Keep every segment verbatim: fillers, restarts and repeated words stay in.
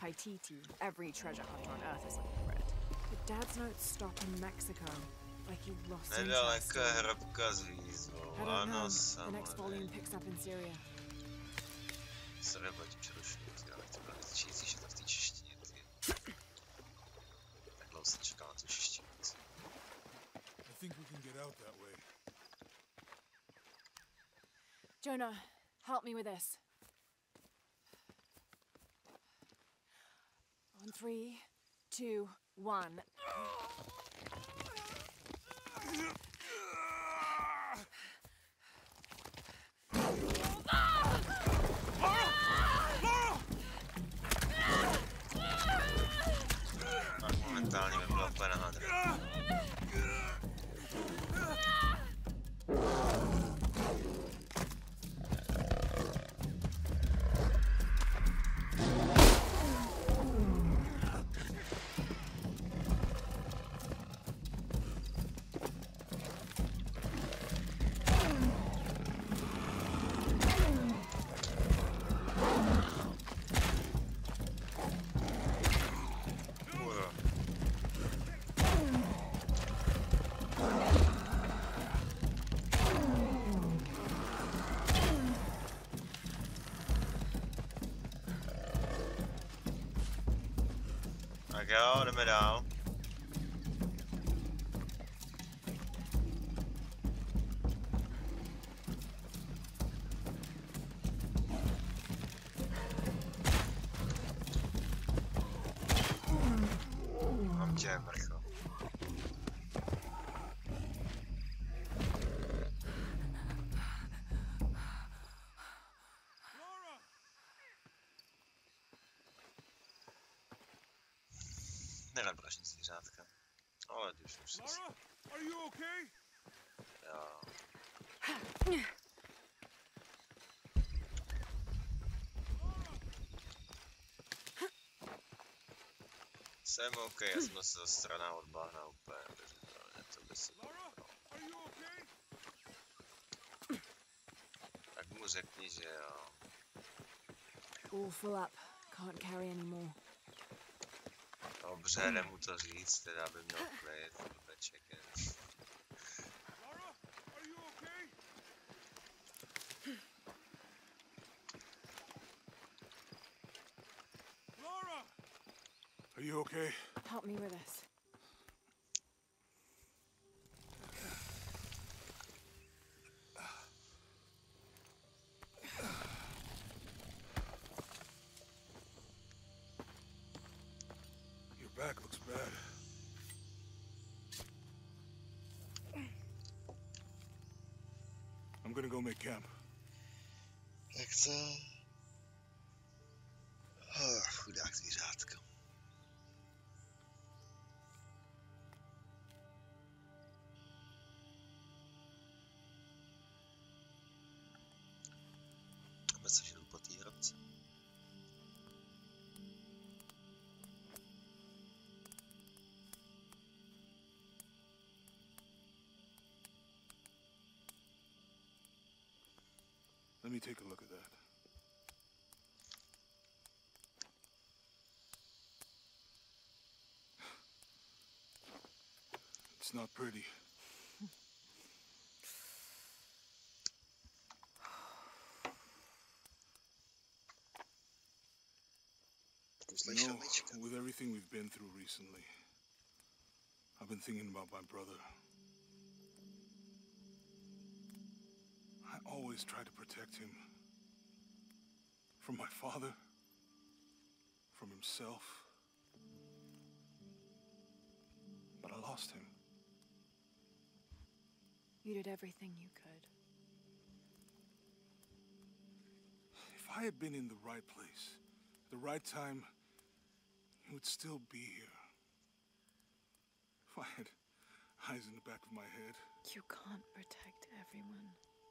Paititi, every treasure hunter on Earth is looking for it. But Dad's notes stop in Mexico, like he lost interest. Nedaleka hrabka s výzvou, I don't know. ano, The next volume samozřejmě. picks up in Syria. Sorry, bo ti přerušuju, ale to byla čící, že to v té češtině. Tak dlouho jsem čekal na tu češtinu. I think we can get out that way. Jonah, help me with this. On three, two, one. Tak momentálně mi byla úplně nahádra. Tak jo, jdeme dál. Mám tě, mrcho. Nerad vraždím zvířátka, ale když už jsem si... Lara, are you okay? Jo. Jsem OK, já jsem se za strana od bahna úplně neuvěřitelně, to by si Lara, are you okay? Tak mu řekni, že jo. All full up. Can't carry anymore. Dobře, jde mu to říct, teda by měl klid, bude čekat. Lara, are you okay? Lara, are you okay? Help me with this. Your back looks bad. I'm gonna go make camp. Tak co? Oh, chudák zvířátko. Aby se žil po té hrobce. Let me take a look at that. It's not pretty. You know, with everything we've been through recently, I've been thinking about my brother. I always try to protect him. From my father. From himself. But I lost him. You did everything you could. If I had been in the right place, at the right time, he would still be here. If I had eyes in the back of my head. You can't protect everyone.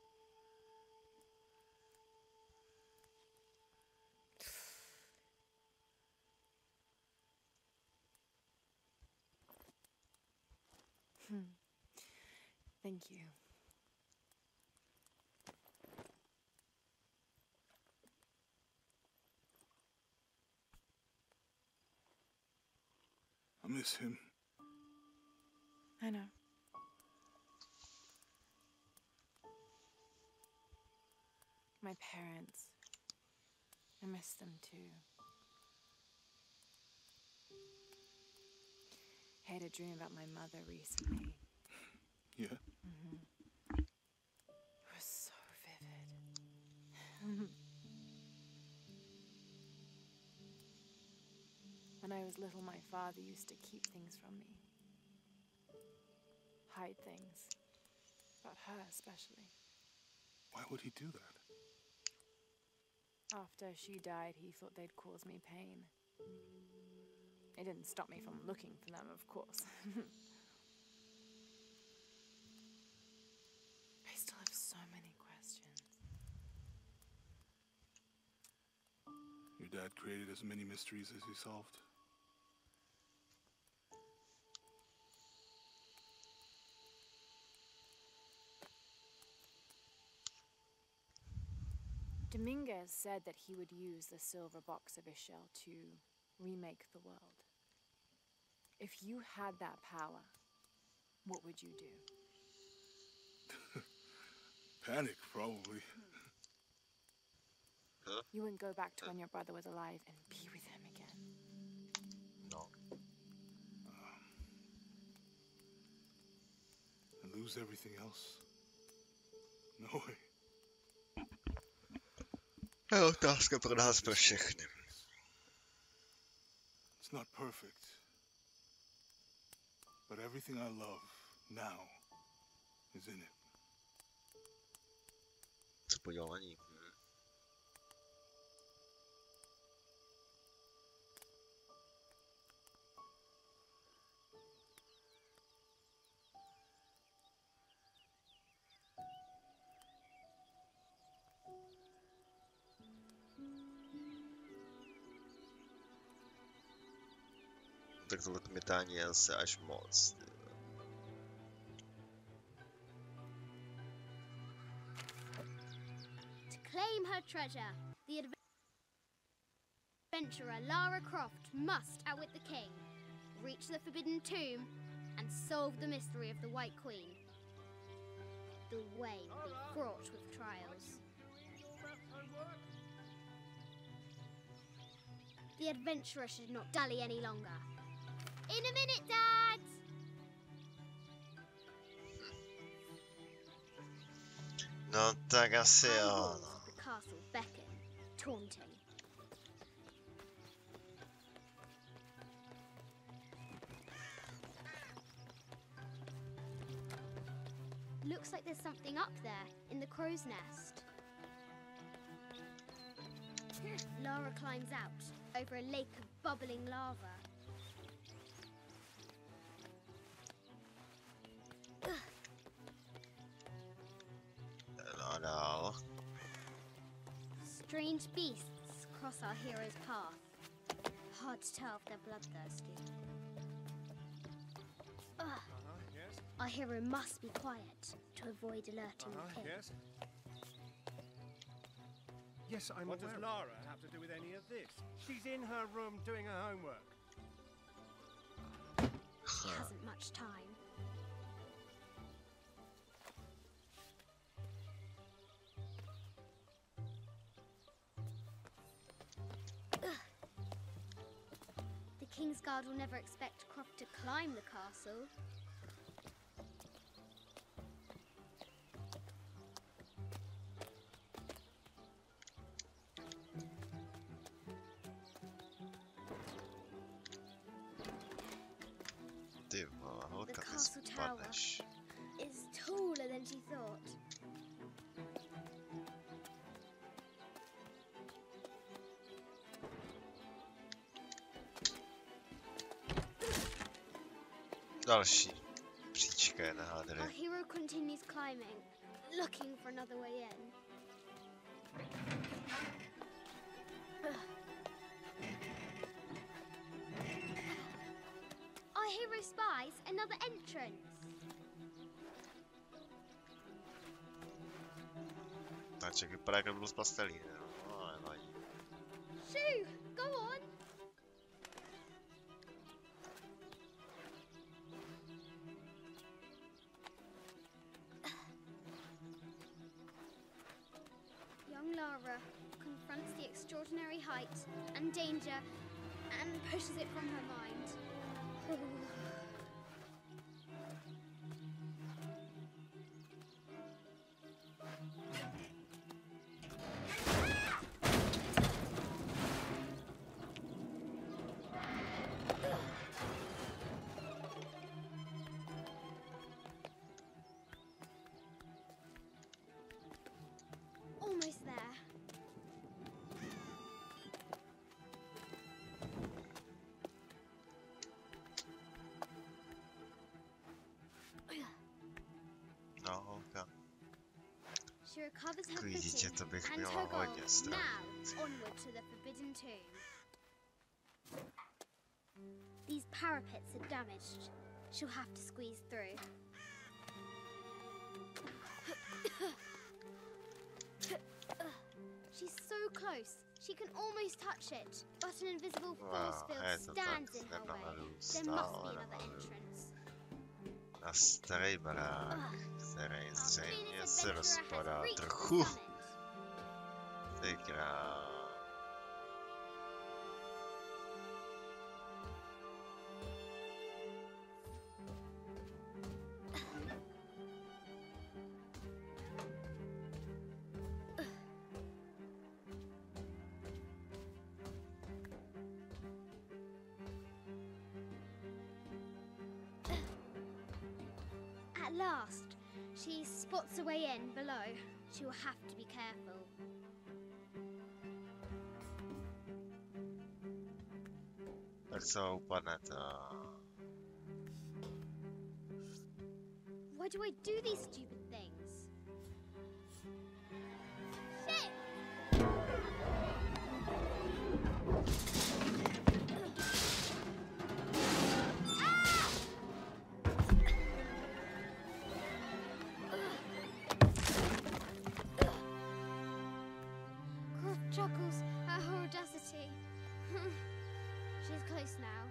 Hmm. Thank you. miss him. I know. My parents. I miss them too. I had a dream about my mother recently. Yeah? Mm-hmm. It was so vivid. When I was little, my father used to keep things from me. Hide things. About her, especially. Why would he do that? After she died, he thought they'd cause me pain. It didn't stop me from looking for them, of course. I still have so many questions. Your dad created as many mysteries as he solved. Dominguez said that he would use the silver box of Ishel to remake the world. If you had that power, what would you do? Panic, probably. Huh? You wouldn't go back to when your brother was alive and be with him again. No. And lose everything else? No way. Já, otázka pro nás pro všechny. It's not perfect. But everything I love now is in it. Co podělání? Tak tohle kmitání je zase až moc. To claim her treasure, the adventurer Lara Croft must outwit the king, reach the Forbidden Tomb, and solve the mystery of the White Queen. The way will be fraught with trials. The adventurer should not dally any longer. In a minute, Dad! No tak asi High jo, walls no. of the castle beckon, taunting. Looks like there's something up there in the crow's nest. Lara climbs out over a lake of bubbling lava. No, no. Strange beasts cross our hero's path. Hard to tell if they're bloodthirsty. Ugh. Uh-huh, yes. Our hero must be quiet to avoid alerting Uh-huh, the king. yes. Yes, I'm What does Lara have to do with any of this? She's in her room doing her homework. She hasn't much time. Ugh. The Kingsguard will never expect Croft to climb the castle. Ty vole, holka, ty castle tower. spadneš. Is taller than she thought. Další příčka je na Our hádry. hero continues climbing, looking for another way in. Our hero spies another entrance. Táček vypadá jak byl z pastelí, no, ale nevadí. Shoo, go on. imaginary height and danger and pushes it from her mind. Almost there. No, okej. She recovers her Widzicie, footing to bych and miała her goal. hodně strachu. Now, onward to the Forbidden Tomb. These parapets are damaged. She'll have to squeeze through. She's so close. She can almost touch it, but an invisible force Wow, field eto tak, stands in her jedna way. malou There must be stále na another malou. entrance. Na starý barák, který Our zřejmě Venus se adventurer has rozpadá reached the trochu. summit. Ty král. At last, she spots a way in below. She will have to be careful. Tak co upadne to... Why do I do these stupid things? Shit! Ah! Croft chuckles at her audacity. She's close now.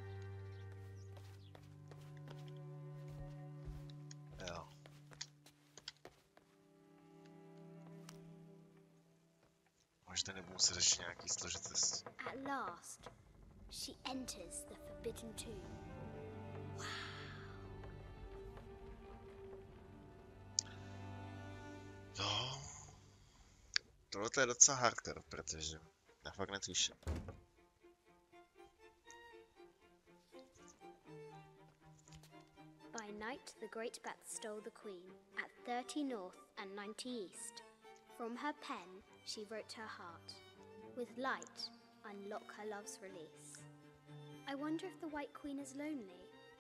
Jo. Možná nebudu muset ještě nějaký složitosti. At last, she enters the Forbidden Tomb. No. Tohle je docela hardcore, protože já fakt netuším. By night, the Great Bat stole the Queen at thirty north and ninety east. From her pen, she wrote her heart. With light, unlock her love's release. I wonder if the White Queen is lonely.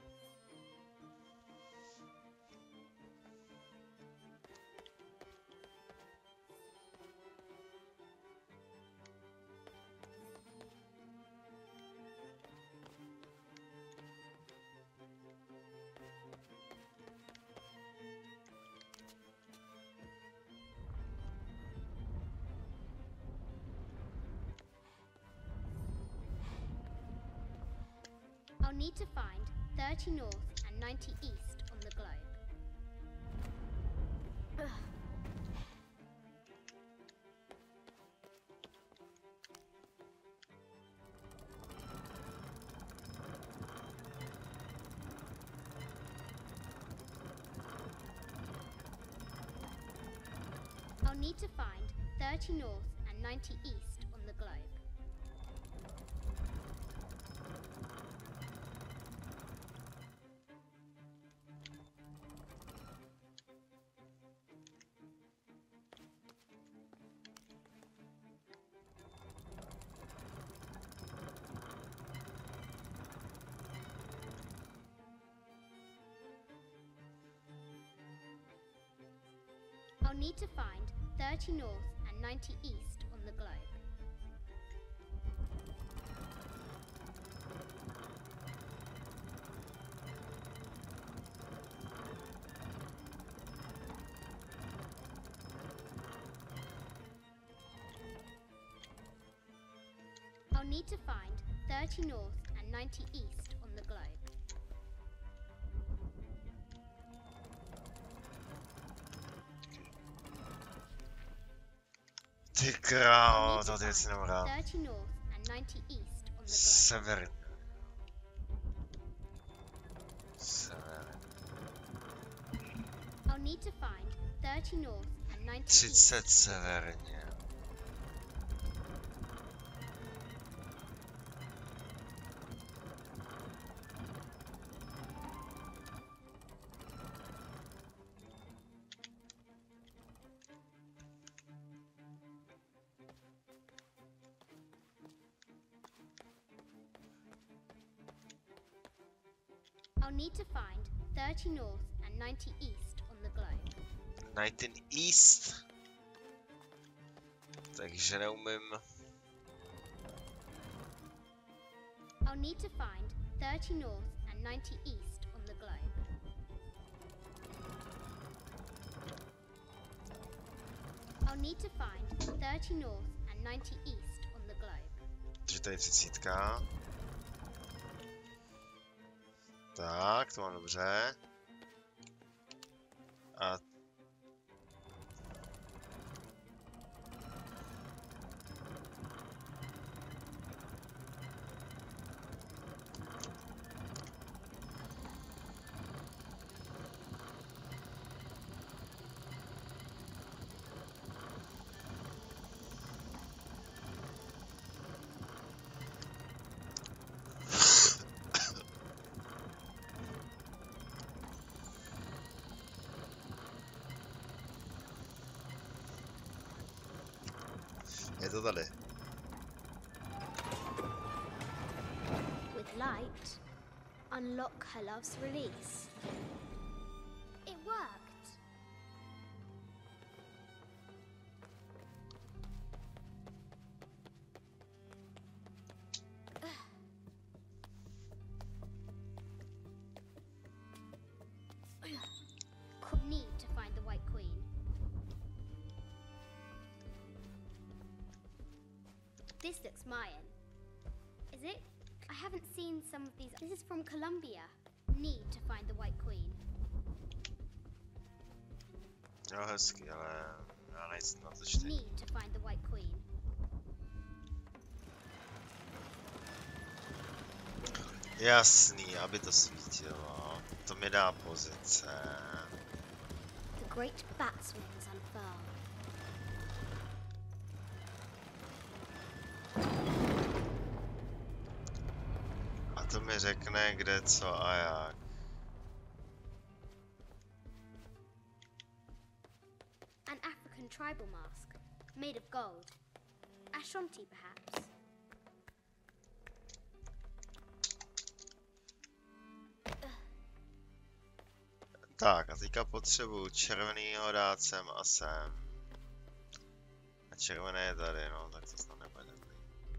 I'll need to find thirty north and ninety east on the globe. Ugh. I'll need to find thirty north and ninety east on the globe. I'll need to find thirty north and ninety east on the globe. I'll need to find thirty north and ninety east on the globe. Ty You'll krávo, need to to ty si find nevrát. thirty north and ninety east on the globe. Sever. Sever. I'll need to find thirty north and ninety east. třicet severně. I'll need to find thirty north and ninety east on the globe. Nighten East. Takže neumím. I'll need to find thirty north and ninety east on the globe. I'll need to find thirty north and ninety east on the globe. Takže tady třicítka. Tak, to mám dobře. A je to tady. With light, unlock her love's release. It worked. Need to find the White Queen. This looks Mayan. Is it? I haven't seen some of these. This is from Colombia. Need to find the White Queen. Jo, hezky, ale já nejsem na to čtení. Need to find the White Queen. Jasný, aby to svítilo. To mi dá pozice. The great bat's wings unfurl. A to mi řekne, kde, co a jak. An African tribal mask, made of gold. Ashanti, perhaps. Tak, a teďka potřebuju červenýho dát sem a sem. A červené je tady, no, tak to snad nebude takový.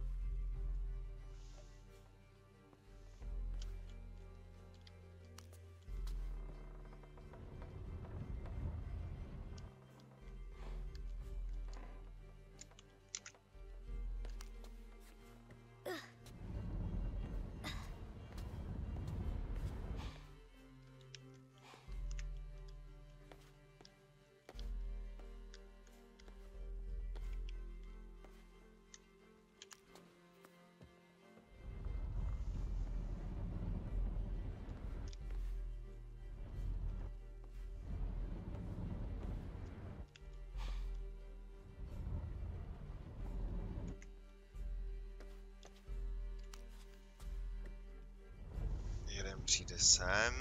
Jeden přijde sem.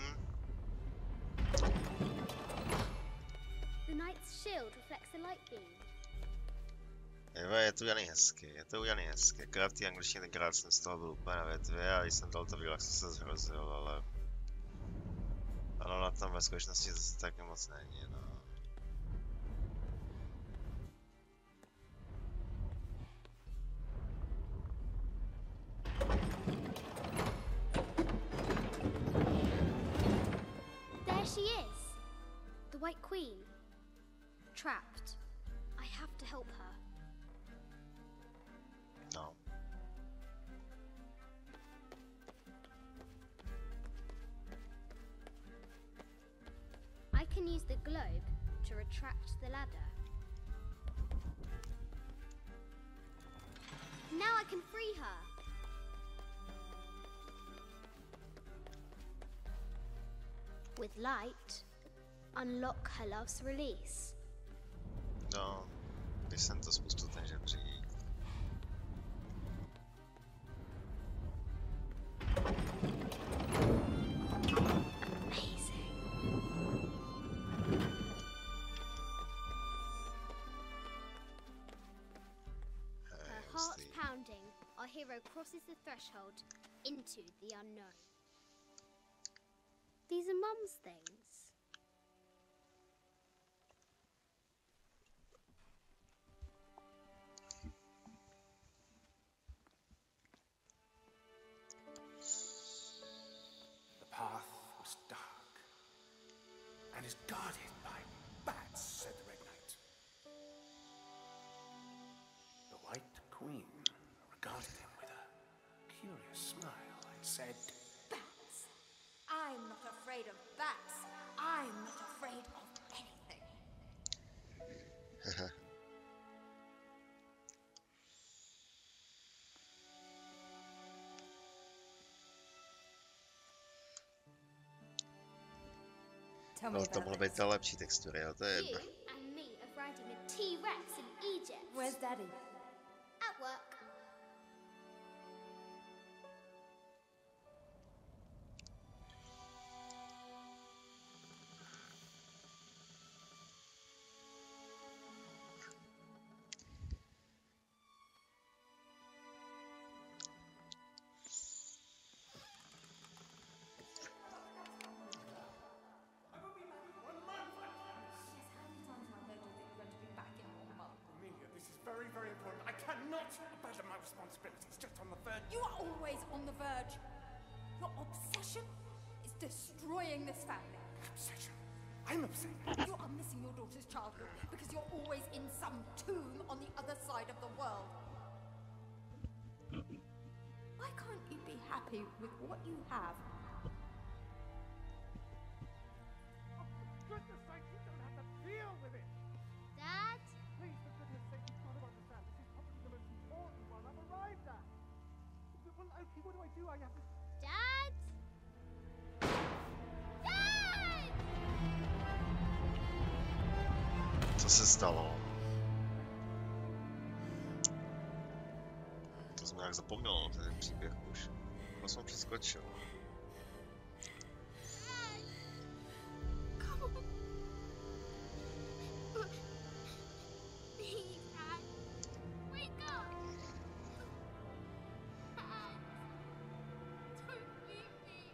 The knight's shield reflects the light beam. Jo, je to udělaný hezky, je to udělaný hezky. Akorát v té angličtině tenkrát jsem z toho byl úplně na větvě a když jsem dal to výlak, jsem se zhrozil, ale... Ale na tom ve skutečnosti zase taky moc není, no. There she is! The White Queen. Trapped. I have to help her. No. I can use the globe to retract the ladder. Now I can free her. With light, unlock her love's release. No, když jsem to spustil ten žebřík. Amazing. Her heart pounding, our hero crosses the threshold into the unknown. These are Mum's things. The path was dark and is guarded by bats, said the Red Knight. The White Queen regarded him with a curious smile and said, Bats! I'm not afraid of bats. I'm not afraid of anything. Tell me No, to about mohlo this. být ta lepší textury, jo, to je You jedno. and me of riding a T-Rex in Egypt. Where's Daddy? At work. Amelia, this is very, very important. I cannot abandon my responsibilities just on the verge. You are always on the verge. Your obsession is destroying this family. Obsession. I'm obsessed. You are missing your daughter's childhood because you're always in some tomb on the other side of the world. Why can't you be happy with what you have? For goodness sake, you don't have to deal with it. Dad? Please, for goodness sake, you've got to understand. This is probably the most important one I've arrived at. Well, okay, what do I do? I have to... Dad? Dad! Co se stalo? To jsem nějak zapomněl, ten příběh už. To jsem přeskočil. Come on. Please, Dad. Wake up. Dad. Don't leave me.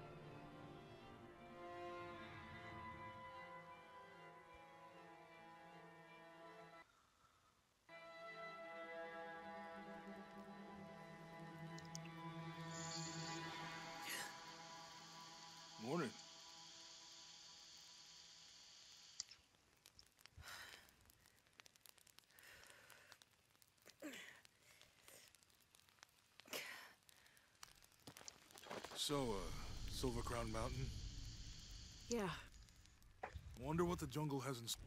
Morning. So, uh, Silver Crown Mountain? Yeah. Wonder what the jungle has in s-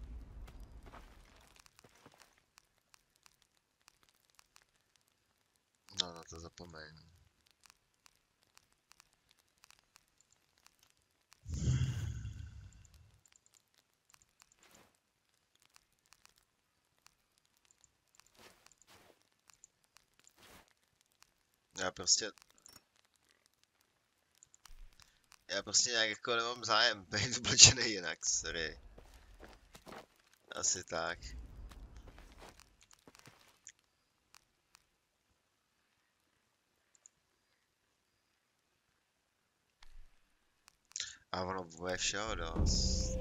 No, na to zapomeň. Já prostě... Já prostě nějak jako nemám zájem být oblečený jinak, sorry. Asi tak. A ono bude všeho dost.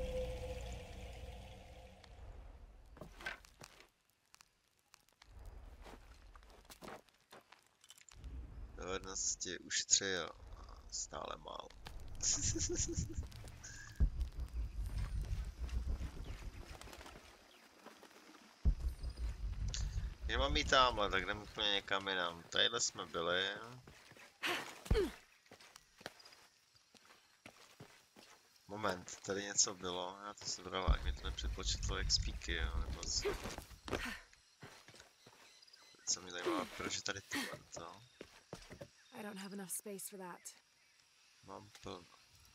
Dovednosti ušetřil. Stále málo. Já mám jít tamhle, tak jdem úplně někam jinam. Tadyhle jsme byli. Moment, tady něco bylo, já to sebral, jak mi to nepřepočetlo jak speaky, jo, nebo co. co mě zajímá, proč je tady tohle. I don't have enough space for that. Mám plno.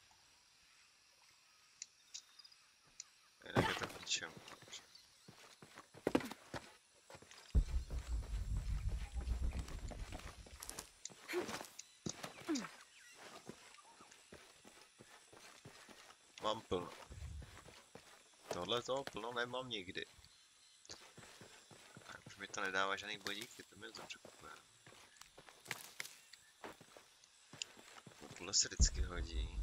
Jinak je to k ničemu. Mám plno. Tohle toho plno nemám nikdy. Už mi to nedává žádný bodíky, to mě to překvapuje. Tohle se vždycky hodí.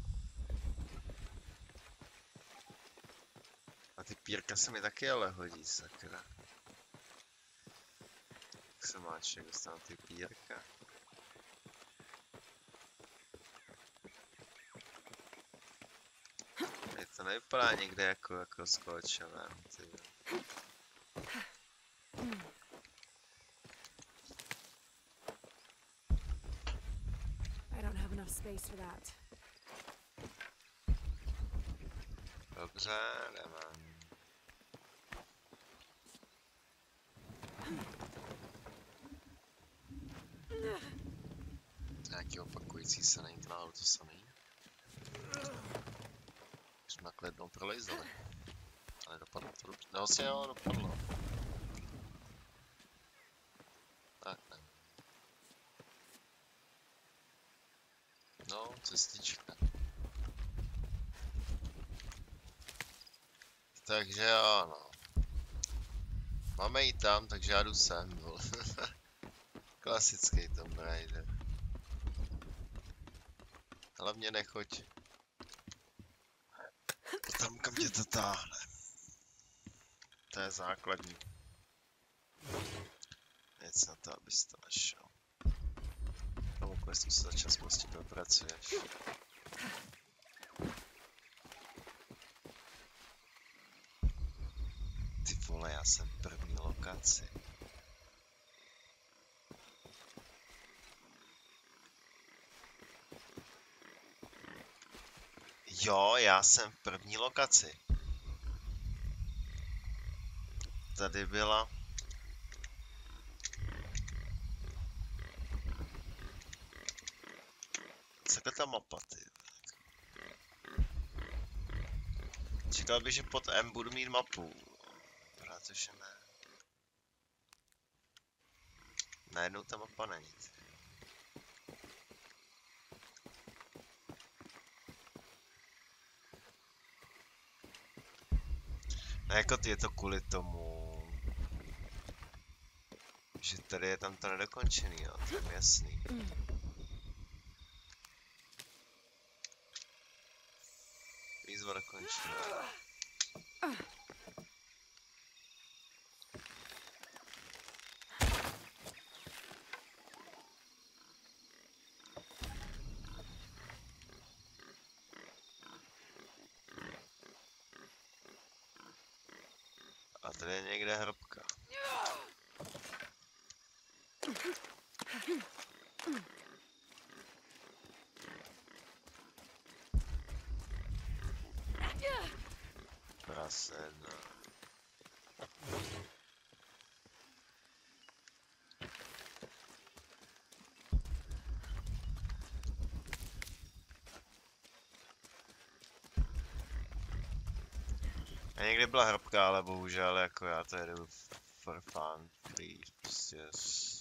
A ty pírka se mi taky ale hodí, sakra. Jak se má člověk dostat ty pírka? Mě to nevypadá někde jako, jako skočené, ty. I don't have enough space for that. Dobře, jdeme. Nějaký opakující se, není to náhodou to samý. Už jsme takhle jednou prolejzali. Ale dopadlo to dobře. No vlastně jo, dopadlo. Tak ne. No, cestička. Takže jo, no. Máme jít tam, takže já jdu sem, no. Klasický Tomb Raider. Hlavně nechoď tam, kam tě to táhne. To je základní. Nic na to, abys to našel. Tomu questu se začal spustit, dopracuješ. Ty vole, já jsem v první lokaci. Jo, já jsem v první lokaci. Tady byla... Co je ta mapa, ty? Čekal bych, že pod M budu mít mapu. Protože ne. Najednou ta mapa není. No jako ty je to kvůli tomu, že tady je tam to nedokončený, jo, to je jasný. Výzva dokončená. A tady je někde hrobka. Prasena. A někdy byla hrobka, ale bohužel jako já to jedu for fun, free, prostě